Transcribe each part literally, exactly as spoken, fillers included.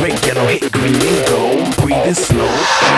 Red, yellow, hit green and gold. Breathing slow.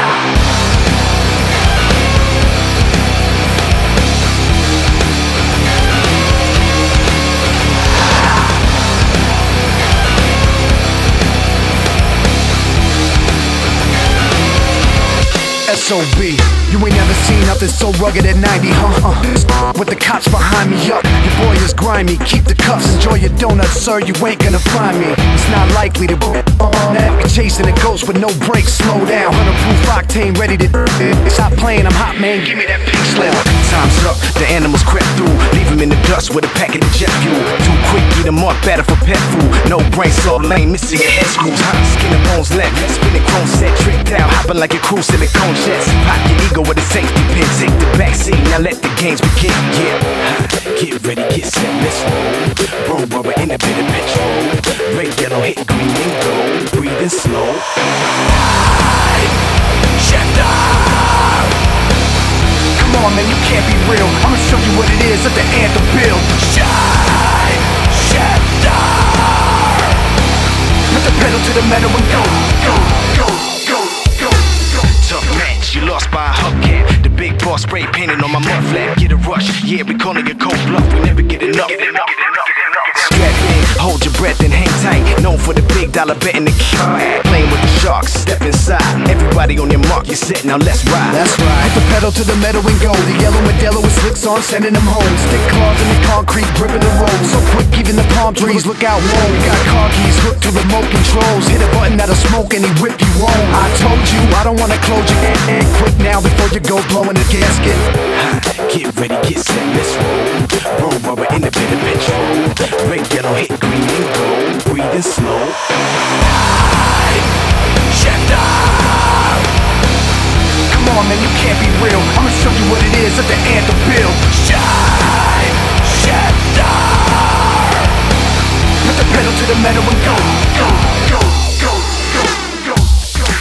S O B You ain't never seen nothing so rugged at ninety, huh? Uh, with the cops behind me, up. Your boy is grimy, keep the cuffs. Enjoy your donuts, sir, you ain't gonna find me. It's not likely to be uh, chasing a ghost with no brakes, slow down. Hundred proof octane, ready to stop playing, I'm hot, man, give me that pink slip. Time's up, the animals crept through. Leave him in the dust with a packet of jet fuel. Too quick, eat him up, better for pet food. No brain, so lame, missing your head screws. Hot skin and bones left, spinning chrome set, tricked out, hopping like a cruise, silicone jets. Pop your ego with a safety pin, take the backseat, now let the games begin. Yeah, get ready, get set, let's roll. Roll rubber in a bit of petrol. Red, yellow, hit green and gold. Breathing slow. Shifter. Come on, man, you can't be real. I'ma show you what it is at the anthem build. Shine, shifter. Put the pedal to the metal and go, go, go, go, go, go. Tough match, you lost by a hubcap. The big boss spray painted on my mud flap. Get a rush, yeah, we calling it cold bluff. We never get enough. Strap in, hold your breath and hang tight. Known for the big dollar bet in the cat. Playing with the sharks, step inside. Everybody on your mark, you're set, now let's ride. That's right. Put the pedal to the metal and go. The yellow Modelo with slicks on, sending them home. Stick claws in the concrete, gripping the road. So quick, even the palm trees look out low. We got car keys hooked to remote controls. Hit a button that'll smoke and he whip you home. I told you, I don't wanna close your head quick now before you go blowing the gasket. Get ready, get set, let's roll. Roll rubber in a bit of petrol. Red, yellow, hit green and gold. Breathing slow. Shifter. Come on, man, you can't be real. I'ma show you what it is at the anthem build. Shine, shifter. Put the pedal to the metal and go, go, go, go, go, go, go, go.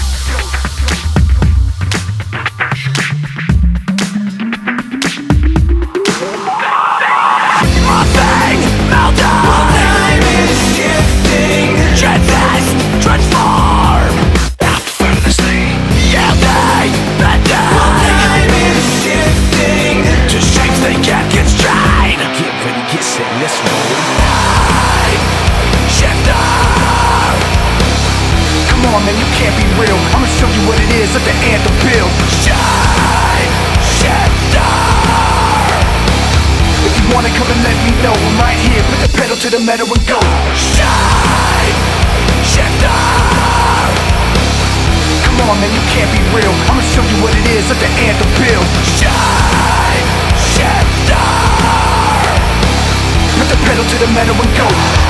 My thing melted. My time is shifting. Transfast, transform. Effortlessly. Yielding, bending. My time is shifting. To shapes they can't constrain. Get ready, get set, let's roll. Shifter. Come on, man, you can't be real. I'ma show you what it is at the anthem build. Shine, shifter. If you wanna come and let me know, I'm right here. Put the pedal to the metal and go. Shine, shifter. Come on, man, you can't be real. I'ma show you what it is at the anthem build. Shine, shifter. Put the pedal to the metal and go.